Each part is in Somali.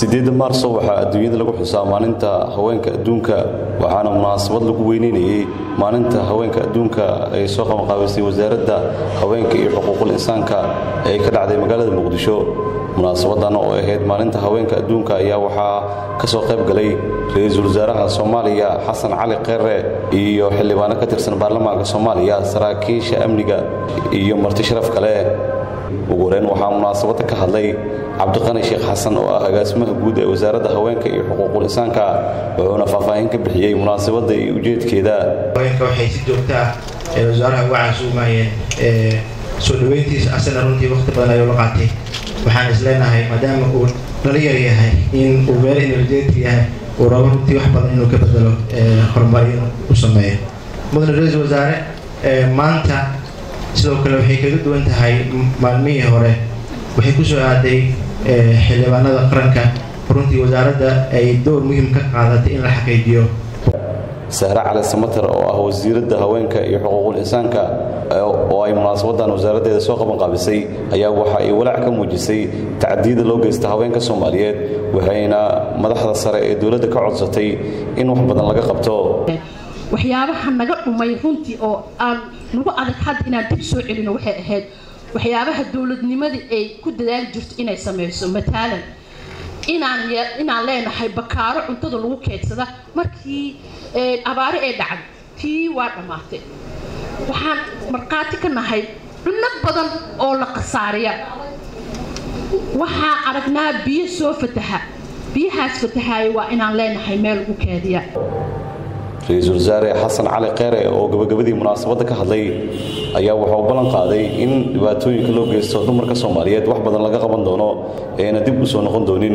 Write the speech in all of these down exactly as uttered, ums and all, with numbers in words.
sideeda maarso waxaa adduunyada lagu xusaa maalinta haweenka adduunka waxaana munaasabad lagu weyneynayay maalinta haweenka adduunka ay soo qabanqaabisay wasaaradda haweenka iyo xuquuqul insaanka ee ka dhacday magaalada Muqdisho. munaasabadan oo ahayd maalinta haweenka adduunka ayaa waxaa ka soo qayb galay ra'iisul wasaaraha Soomaaliya Xasan Cali Qeere iyo xildhibaano ka tirsan baarlamaanka Soomaaliya, saraakiisha amniga iyo marti sharaf kale. ugu horeyn waxaa munaasabada ka hadlay Cabdiqani Sheekh Xasan oo ah agaasimaha guud ee wasaaradda haweenka iyo xuquuqul insaanka wuxuuna faahfaahin ka bixiyay munaasabada iyo ujeedkeeda. haweenka waxay si joogto ah ee wasaaradda uga casuumayeen ee soo dhaweyntiisa asana runtii waqti badan ayuu la qaatay. waxaan isleenahay maadaama uu dhalinyar yahay in uu meel energetic yahay uu rabo runtii wax badan inuu ka bedelo horumarin u sameeyo. mudane ra'iisul wasaare maanta sidoo kale waxay kaga duwan tahay maalmihii hore waxay ku soo aaday xildhibaanada qaranka runtii wasaaradda ay door muhiim ka qaadatay in la xaqiijiyo. Sahra Cali Samatar oo ah wasiiradda haweenka iyo xuquuqul insaanka oo ay munaasabadan wasaaraddeeda soo qaban qaabisay ayaa waxa ay walaac ka muujisay tacdiida loo geysta haweenka Soomaaliyeed waxayna madaxda sare ee dawladda ka codsatay in wax badan laga qabto. waxyaabaha naga dhumay runtii oo aan nagu adag had inaan dib soo celino waxay ahayd waxyaabaha dawladnimada ay ku dadaal jirto inay sameeyso mataalan inaan inaan leenahay bakaaro cuntada lagu keedsada markii abaari ay dhacday tii waa dhamaatay. waxaan marqaati ka nahay cunno badan oo la qasaariya. waxaan aragnaa biyo soo fataha biyahaas fatahay waa inaan leenahay meel lagu keediya. ra'iisul wasaare Xasan Cali Qeere oo gabagabadii munaasabada ka hadlay ayaa waxa uu ballan qaaday in dhibaatooyinka loo geysto dumarka Soomaaliyeed wax badan laga qaban doono ee dib u soo noqon doonin.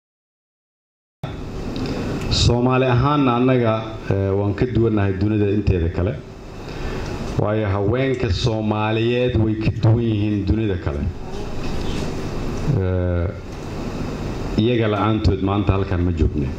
Soomaali ahaan annaga waan ka duwanahay dunida inteeda kale waayo haweenka Soomaaliyeed way ka duwan yihiin dunida kale iyaga la'aantood maanta halkan ma joogno.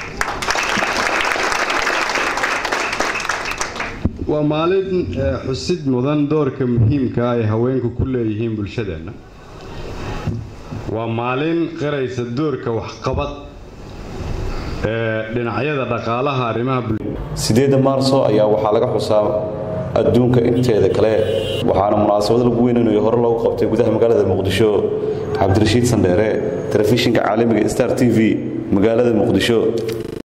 waa maalin xusid mudan doorka muhiimka ah ee haweenku ku leeyihiin bulshadeena. waa maalin qiraysa doorka waxqabad ee dhinacyada dhaqaalaha arrimaha sideeda maarso ayaa waxaa laga xusaa adduunka inteeda kale waxaana munaasabad lagu weyneynayo hore loogu qabtay gudaha magaalada Muqdisho. Cabdirashiid Sandheere, telefishinka caalamiga Star T V, magaalada Muqdisho.